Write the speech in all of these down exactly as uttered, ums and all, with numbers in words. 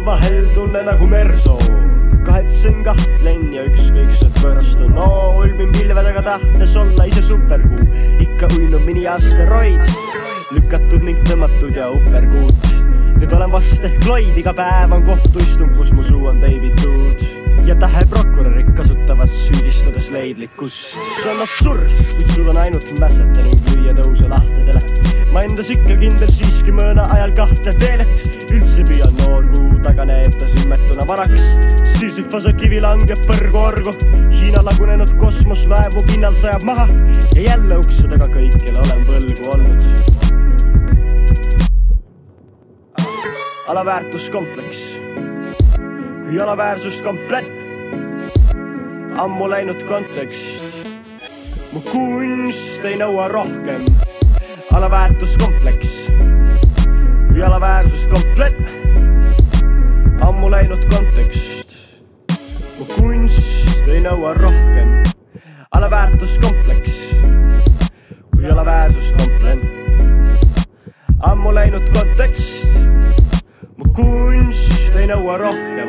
vahel tunne nagu mersoon. Kahetsen kahtlen ja ükskõikselt võõrastun. No, ulbin pilvedega tahtes olla ise superkuu. Ikka uinud mini asteroid, lükatud ning tõmmatud ja uperkuud. Nüüd olen vast ehk loid, iga päev on kohtuistung, kus mu suu on teibitud. Ja täheprokurörid kasutavad süüdistades leidlikkust. See on absurd, kuid suudan ainult mässata ning lüüa tõusa lahtedele. Ma endas ikka kindel siiski mõõna ajal kahte veel, et üldse püüan noor kuu taganeeb ta silmetuna varaks. Sisyphose kivi langeb põrgu orgu, Hiina lagunenud kosmoslaevu pinnal sajab maha ja jälle ukse taga kõikjal olen põlgu olnud. Alaväärtuskompleks kui alaväärsust komplett, ammu läinud kontekst. Mu kunst ei nõua rohkem. Alaväärtuskompleks kui alaväärsus komplett, ammu läinud kontekst. Mu kunst ei nõua rohkem. Alaväärtuskompleks kui alaväärsus komplett, ammu läinud kontekst. Mu kunst ei nõua rohkem.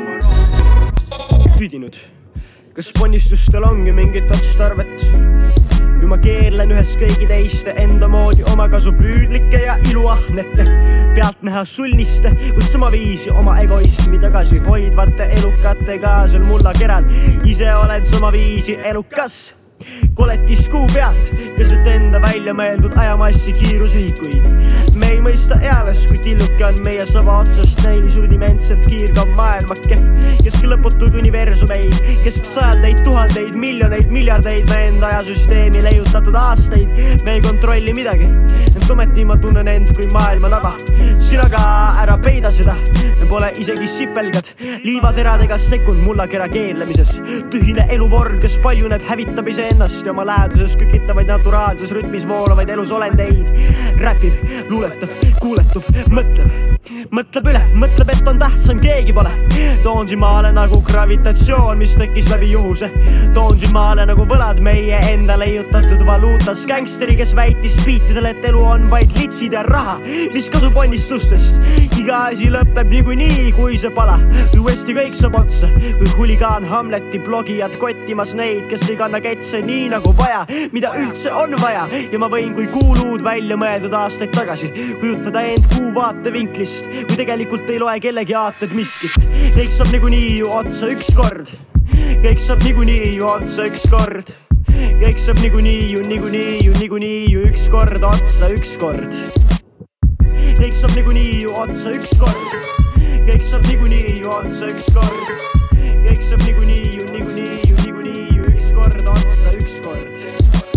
Tüdinud, kas ponnistustel ongi mingit otstarvet? Kui ma keerlen ühes kõigi teiste enda moodi omakasu püüdlike ja iluahnete pealt näha sulniste, kuid sama viisi oma egoismi tagasi hoidvate elukatega seal mulla keral. Ise olen sama viisi elukas koletis kuu pealt, keset enda välja mõeldud ajamassi kiirusühikuid. Me ei mõista eales, kui tilluke on meie saba otsast näilis rudimentselt kiirgav maailmake. Kesk lõputud universumeid, kesk sajandeid, tuhandeid, miljoneid, miljardeid me enda ajasüsteemi leiutatud aastaid. Me ei kontrolli midagi, ent ometi ma tunnen end kui maailma naba. Sina ka ära peida seda, me pole isegi sipelgad. Liivateradega sekund mullakera keerlemises. Tühine eluvorm, kes paljuneb, hävitab ise ennast ja oma läheduses kükitavaid naturaalses rütmis voolavaid elusolendeid. Räpib, luuletab, kuuletub, mõtleb, mõtleb üle, mõtleb, et on tähtsam, keegi pole. Toon siin maale nagu gravitatsioon, mis tekkis läbi juhuse. Toon siin maale nagu võlad meie enda leiutatud valuutas. Gangsteri, kes väitis biitidel, et elu on vaid litsid ja raha, mis kasub onnistustest. Iga asi lõpeb niikuinii, kui see pala. Kui uuesti kõik saab otsa, kui huligaan Hamleti blogijad kottimas neid, kes ei kanna ketse nii nagu vaja, mida üldse on vaja. Ja ma võin kui kuuluud välja mõeldud aastaid tagasi kujutada end kuu vaatevinklist, kui tegelikult ei loe kellegi aated miskit. Kõik saab niikuinii ju otsa ükskord. Kõik saab niikuinii ju otsa ükskord. Kõik saab niikuinii ju, niikuinii ju, niikuinii ju ükskord otsa ükskord. Kõik saab niikuinii ju otsa ükskord. Kõik saab niikuinii ju otsa ükskord. Kõik saab niikuinii ju, niikuinii ju, niikuinii ju ükskord otsa ükskord.